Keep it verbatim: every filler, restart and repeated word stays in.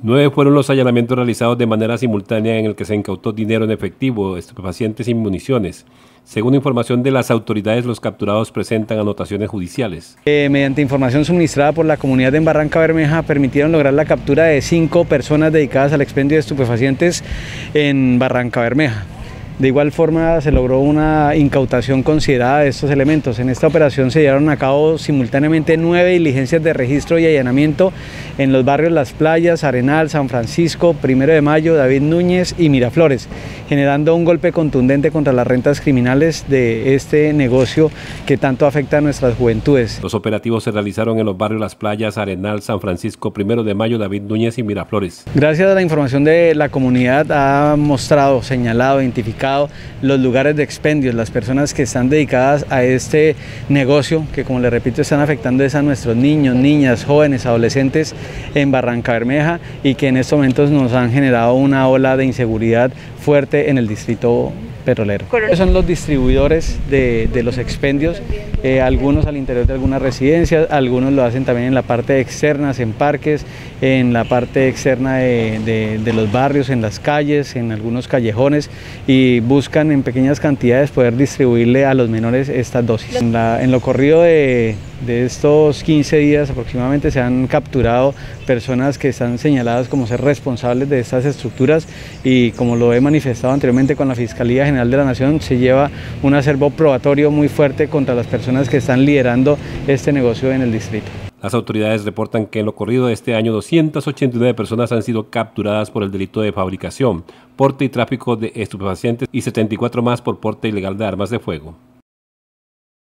Nueve fueron los allanamientos realizados de manera simultánea en el que se incautó dinero en efectivo, estupefacientes y municiones. Según información de las autoridades, los capturados presentan anotaciones judiciales. Eh, mediante información suministrada por la comunidad en Barrancabermeja, permitieron lograr la captura de cinco personas dedicadas al expendio de estupefacientes en Barrancabermeja. De igual forma se logró una incautación considerada de estos elementos. En esta operación se llevaron a cabo simultáneamente nueve diligencias de registro y allanamiento en los barrios Las Playas, Arenal, San Francisco, Primero de Mayo, David Núñez y Miraflores, generando un golpe contundente contra las rentas criminales de este negocio que tanto afecta a nuestras juventudes. Los operativos se realizaron en los barrios Las Playas, Arenal, San Francisco, Primero de Mayo, David Núñez y Miraflores. Gracias a la información de la comunidad ha mostrado, señalado, identificado los lugares de expendios, las personas que están dedicadas a este negocio que, como les repito, están afectando a nuestros niños, niñas, jóvenes, adolescentes en Barrancabermeja y que en estos momentos nos han generado una ola de inseguridad fuerte en el distrito petrolero. Son los distribuidores de, de los expendios, eh, algunos al interior de algunas residencias, algunos lo hacen también en la parte externa, en parques, en la parte externa de, de, de los barrios, en las calles, en algunos callejones, y buscan en pequeñas cantidades poder distribuirle a los menores estas dosis. En, la, en lo corrido de, de estos quince días aproximadamente se han capturado personas que están señaladas como ser responsables de estas estructuras y, como lo he manifestado anteriormente con la Fiscalía General de la Nación, se lleva un acervo probatorio muy fuerte contra las personas que están liderando este negocio en el distrito. Las autoridades reportan que en lo corrido de este año doscientas ochenta y nueve personas han sido capturadas por el delito de fabricación, porte y tráfico de estupefacientes y setenta y cuatro más por porte ilegal de armas de fuego.